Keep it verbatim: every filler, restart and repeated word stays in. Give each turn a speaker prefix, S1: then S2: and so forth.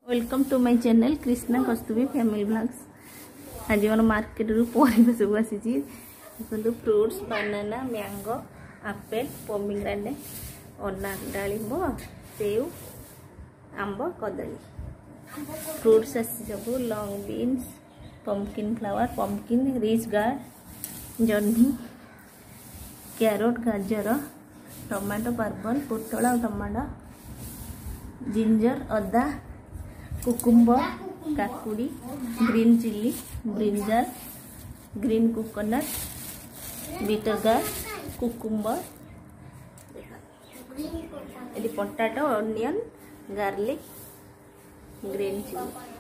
S1: Welcome to my channel Krishna Kasturi family blogs. आज मोर market रु परिबा सब आसी देखो fruits banana mango apple pomegranate अनार डालिंब सेव आंब कदली फ्रूट्स आसी सब long beans pumpkin flower pumpkin ridge gourd जह्नी कैरोट गाजर टमाटो पर्पल पोटल और टमाटो जिंजर अदा कुकुम्बर काकुड़ी green chilli brinjal green coconut bitter gourd cucumber ये potato onion garlic green chilli.